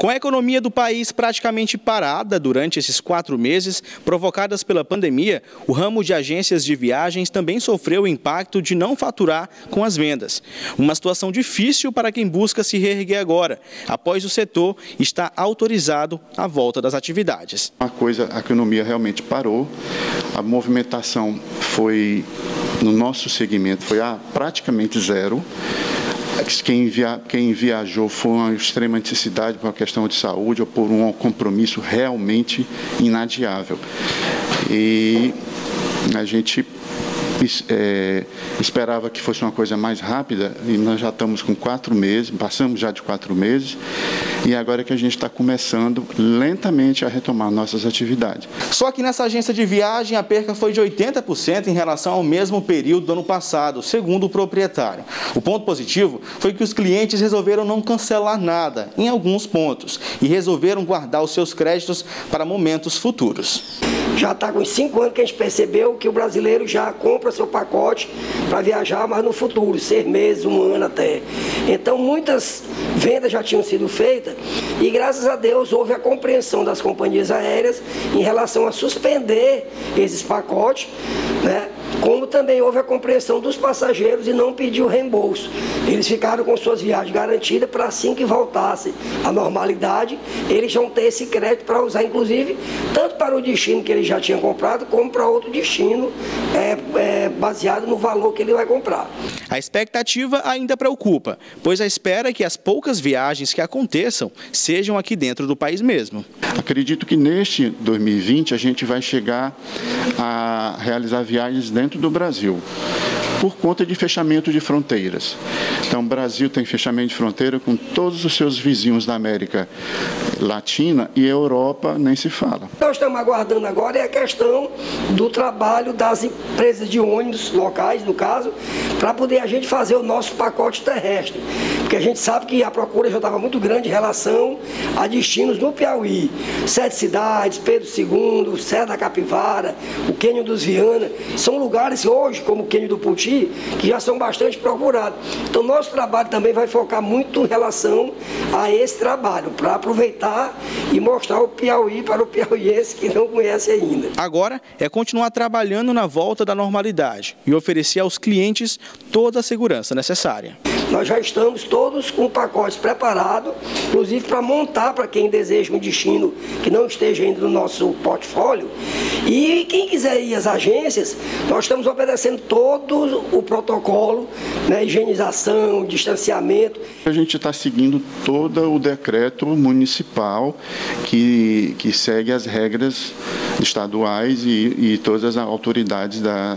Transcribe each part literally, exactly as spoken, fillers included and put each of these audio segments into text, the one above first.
Com a economia do país praticamente parada durante esses quatro meses, provocadas pela pandemia, o ramo de agências de viagens também sofreu o impacto de não faturar com as vendas. Uma situação difícil para quem busca se reerguer agora, após o setor estar autorizado à volta das atividades. Uma coisa, a economia realmente parou, a movimentação foi, no nosso segmento, foi a praticamente zero. Quem, via, quem viajou foi uma extrema necessidade por uma questão de saúde ou por um compromisso realmente inadiável. E a gente é, esperava que fosse uma coisa mais rápida e nós já estamos com quatro meses, passamos já de quatro meses e agora é que a gente está começando lentamente a retomar nossas atividades. Só que nessa agência de viagem a perca foi de oitenta por cento em relação ao mesmo período do ano passado, segundo o proprietário. O ponto positivo foi que os clientes resolveram não cancelar nada em alguns pontos e resolveram guardar os seus créditos para momentos futuros. Já está com cinco anos que a gente percebeu que o brasileiro já compra seu pacote para viajar, mas no futuro, seis meses, um ano até. Então, muitas vendas já tinham sido feitas e, graças a Deus, houve a compreensão das companhias aéreas em relação a suspender esses pacotes, né? Como também houve a compreensão dos passageiros e não pediu reembolso. Eles ficaram com suas viagens garantidas para assim que voltasse à normalidade, eles vão ter esse crédito para usar, inclusive, tanto para o destino que ele já tinha comprado, como para outro destino é, é, baseado no valor que ele vai comprar. A expectativa ainda preocupa, pois a espera é que as poucas viagens que aconteçam sejam aqui dentro do país mesmo. Acredito que neste dois mil e vinte a gente vai chegar a realizar viagens dentro do Brasil, por conta de fechamento de fronteiras. Então, o Brasil tem fechamento de fronteira com todos os seus vizinhos da América Latina e a Europa nem se fala. Nós estamos aguardando agora é a questão do trabalho das empresas de ônibus locais, no caso, para poder a gente fazer o nosso pacote terrestre. Porque a gente sabe que a procura já estava muito grande em relação a destinos no Piauí. Sete cidades, Pedro segundo, Serra da Capivara, o Quênio dos Viana, são lugares hoje, como o Quênio do Puti, que já são bastante procurados. Então, nosso trabalho também vai focar muito em relação a esse trabalho, para aproveitar e mostrar o Piauí para o piauiense que não conhece ainda. Agora é continuar trabalhando na volta da normalidade e oferecer aos clientes toda a segurança necessária. Nós já estamos todos com pacotes preparados, inclusive para montar para quem deseja um destino que não esteja ainda no nosso portfólio. E quem quiser ir às agências, nós estamos obedecendo todo o protocolo, né, higienização, distanciamento. A gente está seguindo todo o decreto municipal que, que segue as regras estaduais e, e todas as autoridades da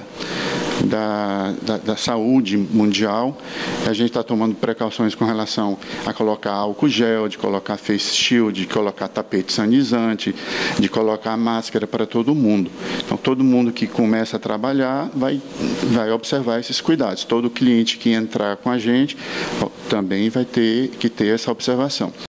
Da, da, da saúde mundial. A gente está tomando precauções com relação a colocar álcool gel, de colocar face shield, de colocar tapete sanizante, de colocar máscara para todo mundo. Então, todo mundo que começa a trabalhar vai, vai observar esses cuidados. Todo cliente que entrar com a gente também vai ter que ter essa observação.